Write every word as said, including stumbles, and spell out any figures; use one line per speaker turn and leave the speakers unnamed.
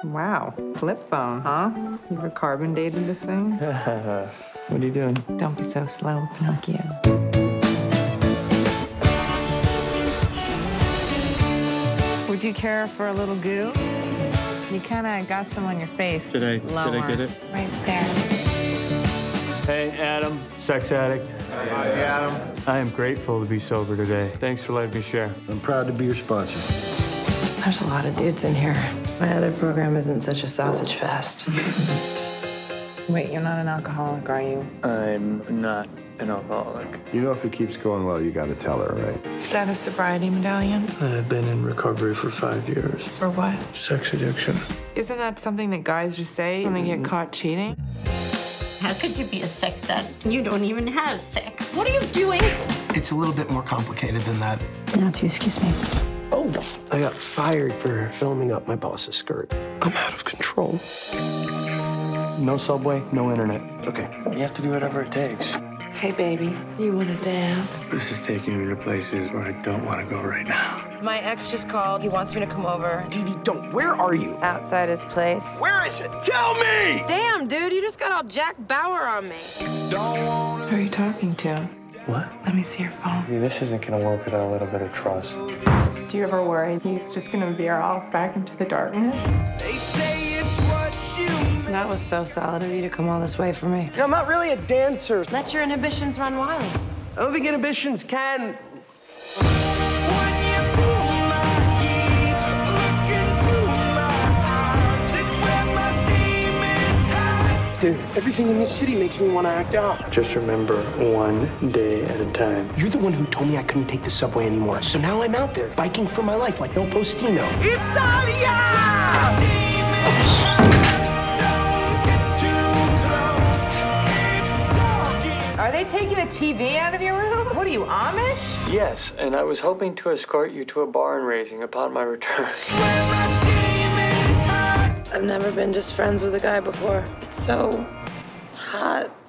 Wow, flip phone, huh? You ever carbon dated this thing?
What are you doing?
Don't be so slow, Pinocchio. Would you care for a little goo? You kind of got some on your face.
Did I,
Lower.
did I get it?
Right there.
Hey, Adam, sex addict.
Hi, Adam.
I am grateful to be sober today. Thanks for letting me share.
I'm proud to be your sponsor.
There's a lot of dudes in here. My other program isn't such a sausage fest.
Wait, you're not an alcoholic, are you?
I'm not an alcoholic.
You know if it keeps going well, you gotta tell her, right?
Is that a sobriety medallion?
I've been in recovery for five years.
For what?
Sex addiction.
Isn't that something that guys just say when they get caught cheating?
How could you be a sex addict and you don't even have sex? What are you doing?
It's a little bit more complicated than that.
Now, if you excuse me.
Oh, I got fired for filming up my boss's skirt. I'm out of control.
No subway, no internet.
Okay, you have to do whatever it takes.
Hey, baby, you want to dance?
This is taking me to places where I don't want to go right now.
My ex just called. He wants me to come over.
Dee Dee, don't. Where are you?
Outside his place.
Where is it? Tell me!
Damn, dude, you just got all Jack Bauer on me.
Who are you talking to?
What?
Let me see your phone.
This isn't gonna work without a little bit of trust.
Do you ever worry he's just gonna veer off back into the darkness?
They say it's what you...
That was so solid of you to come all this way for me.
You know, I'm not really a dancer.
Let your inhibitions run wild.
I don't think inhibitions can... Dude, everything in this city makes me want to act out.
Just remember, one day at a time.
You're the one who told me I couldn't take the subway anymore. So now I'm out there, biking for my life like no postino. Italia!
Are they taking the T V out of your room? What are you, Amish?
Yes, and I was hoping to escort you to a barn raising upon my return.
I've never been just friends with a guy before. It's so hot.